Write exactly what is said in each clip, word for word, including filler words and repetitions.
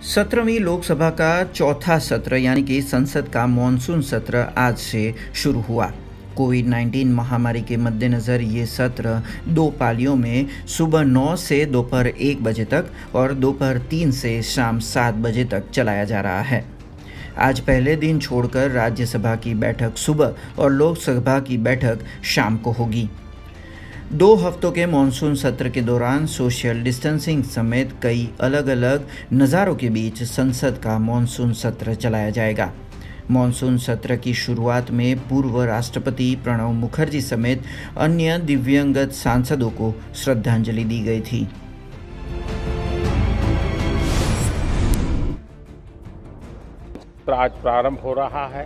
सत्रहवीं लोकसभा का चौथा सत्र यानी कि संसद का मॉनसून सत्र आज से शुरू हुआ। कोविड नाइन्टीन महामारी के मद्देनज़र ये सत्र दो पालियों में सुबह नौ से दोपहर एक बजे तक और दोपहर तीन से शाम सात बजे तक चलाया जा रहा है। आज पहले दिन छोड़कर राज्यसभा की बैठक सुबह और लोकसभा की बैठक शाम को होगी। दो हफ्तों के मॉनसून सत्र के दौरान सोशल डिस्टेंसिंग समेत कई अलग अलग नज़ारों के बीच संसद का मॉनसून सत्र चलाया जाएगा। मॉनसून सत्र की शुरुआत में पूर्व राष्ट्रपति प्रणब मुखर्जी समेत अन्य दिवंगत सांसदों को श्रद्धांजलि दी गई थी। आज प्रारंभ हो रहा है।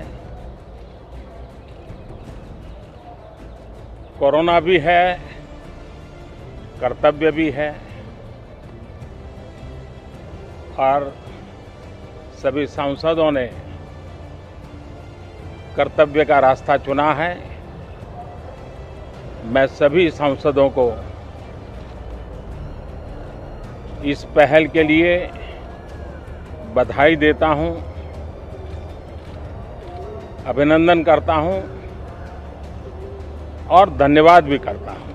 कोरोना भी है, कर्तव्य भी है और सभी सांसदों ने कर्तव्य का रास्ता चुना है। मैं सभी सांसदों को इस पहल के लिए बधाई देता हूं, अभिनंदन करता हूं और धन्यवाद भी करता हूं।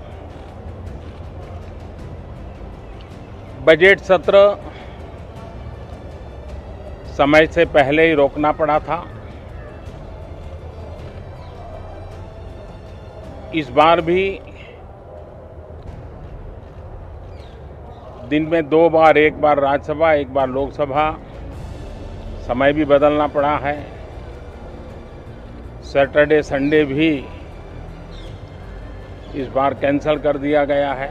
बजट सत्र समय से पहले ही रोकना पड़ा था। इस बार भी दिन में दो बार, एक बार राज्यसभा एक बार लोकसभा, समय भी बदलना पड़ा है। सैटरडे संडे भी इस बार कैंसिल कर दिया गया है,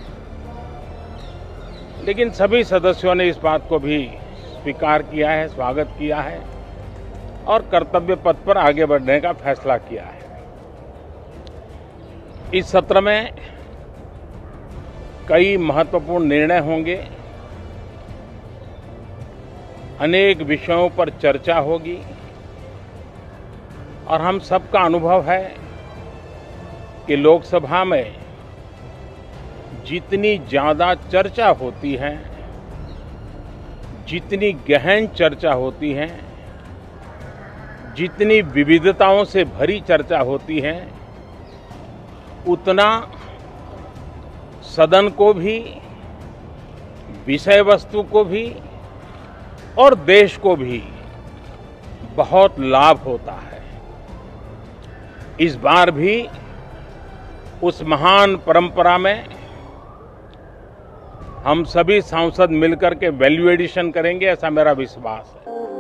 लेकिन सभी सदस्यों ने इस बात को भी स्वीकार किया है, स्वागत किया है और कर्तव्य पथ पर आगे बढ़ने का फैसला किया है। इस सत्र में कई महत्वपूर्ण निर्णय होंगे, अनेक विषयों पर चर्चा होगी और हम सबका अनुभव है कि लोकसभा में जितनी ज़्यादा चर्चा होती है, जितनी गहन चर्चा होती है, जितनी विविधताओं से भरी चर्चा होती है, उतना सदन को भी, विषय वस्तु को भी और देश को भी बहुत लाभ होता है। इस बार भी उस महान परंपरा में हम सभी सांसद मिलकर के वैल्यू एडिशन करेंगे, ऐसा मेरा विश्वास है।